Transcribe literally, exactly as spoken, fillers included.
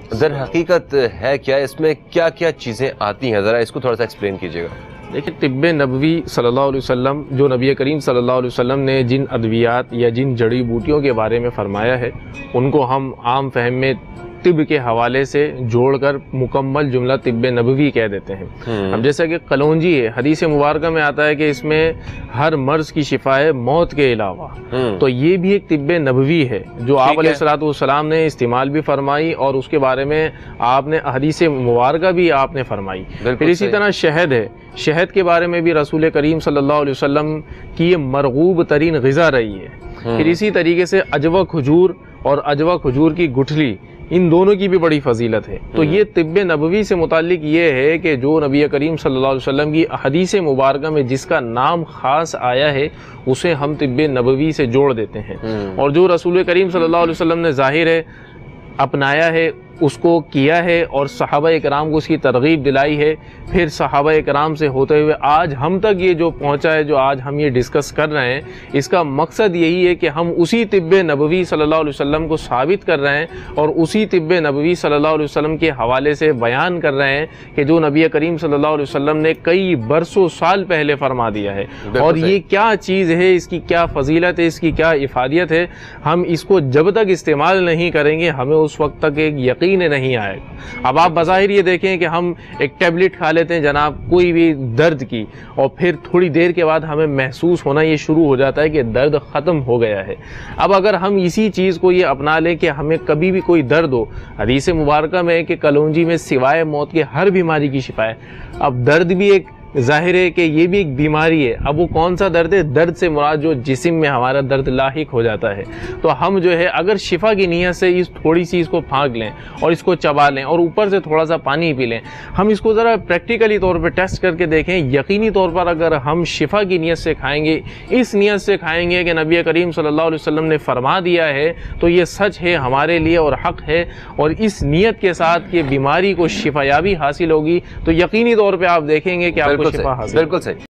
در حقیقت ہے کیا، اس میں کیا کیا چیزیں آتی ہیں، ذرا اس کو تھوڑا سا ایکسپلین کیجیے گا۔ دیکھیں، طب نبوی صلی اللہ علیہ وسلم، جو نبی کریم صلی اللہ علیہ وسلم نے جن ادویات یا جن جڑی بوٹیوں کے بارے میں فرمایا ہے، ان کو ہم عام فہم میں طب کے حوالے سے جوڑ کر مکمل جملہ طب نبوی کہہ دیتے ہیں۔ اب جیسا کہ کلونجی ہے، حدیث مبارکہ میں آتا ہے کہ اس میں ہر مرض کی شفا ہے موت کے علاوہ، تو یہ بھی ایک طب نبوی ہے جو آپ علیہ الصلوۃ والسلام نے استعمال بھی فرمائی، اور اس کے بارے میں آپ نے حدیث مبارکہ بھی آپ نے فرمائی۔ پھر اسی طرح شہد ہے، شہد کے بارے میں بھی رسول کریم صلی اللہ علیہ وسلم کی یہ مرغوب ترین غذا رہی ہے۔ پھر اسی طریقے سے عجوہ کھجور اور عجوہ کھجور کی گٹھلی، ان دونوں کی بھی بڑی فضیلت ہے۔ تو یہ طب نبوی سے متعلق یہ ہے کہ جو نبی کریم صلی اللہ علیہ وسلم کی حدیث مبارکہ میں جس کا نام خاص آیا ہے، اسے ہم طب نبوی سے جوڑ دیتے ہیں، اور جو رسول کریم صلی اللہ علیہ وسلم نے ظاہر ہے اپنایا ہے، اس کو کیا ہے، اور صحابہ اکرام کو اس کی ترغیب دلائی ہے، پھر صحابہ اکرام سے ہوتے ہوئے آج ہم تک یہ جو پہنچا ہے، جو آج ہم یہ ڈسکس کر رہے ہیں، اس کا مقصد یہی ہے کہ ہم اسی طب نبوی صلی اللہ علیہ وسلم کو ثابت کر رہے ہیں، اور اسی طب نبوی صلی اللہ علیہ وسلم کے حوالے سے بیان کر رہے ہیں کہ جو نبی کریم صلی اللہ علیہ وسلم نے کئی برسوں سال پہلے فرما دیا ہے، اور یہ کیا چیز ہے، اس کی کیا فضیلت ہے، اس کی کیا افادیت ہے، ہم اس کو جب تک استعمال نہیں کریں گے ہمیں اس وقت تک ایک یقین نہیں آئے گا۔ اب آپ بظاہر یہ دیکھیں کہ ہم ایک ٹیبلٹ کھا لیتے ہیں جناب کوئی بھی درد کی، اور پھر تھوڑی دیر کے بعد ہمیں محسوس ہونا یہ شروع ہو جاتا ہے کہ درد ختم ہو گیا ہے۔ اب اگر ہم اسی چیز کو یہ اپنا لیں کہ ہمیں کبھی بھی کوئی درد ہو، حدیث مبارکہ میں ہے کہ کلونجی میں سوائے موت کے ہر بیماری کی شفا ہے۔ اب درد بھی ایک ظاہر ہے کہ یہ بھی ایک بیماری ہے۔ اب وہ کون سا درد ہے؟ درد سے مراد جو جسم میں ہمارا درد لاحق ہو جاتا ہے۔ تو ہم جو ہے اگر شفا کی نیت سے اس تھوڑی سی اس کو پھانک لیں اور اس کو چبا لیں اور اوپر سے تھوڑا سا پانی پی لیں، ہم اس کو ذرا پریکٹیکلی طور پہ ٹیسٹ کر کے دیکھیں، یقینی طور پر اگر ہم شفا کی نیت سے کھائیں گے، اس نیت سے کھائیں گے کہ نبی کریم صلی اللہ علیہ وسلم نے فرما دیا ہے، تو یہ سچ ہے ہمارے لیے اور حق ہے، اور اس نیت کے ساتھ کہ بیماری کو شفا یابی حاصل ہوگی، تو یقینی طور پہ آپ دیکھیں گے کہ آپ کو شفا حاصل۔ بالکل صحیح۔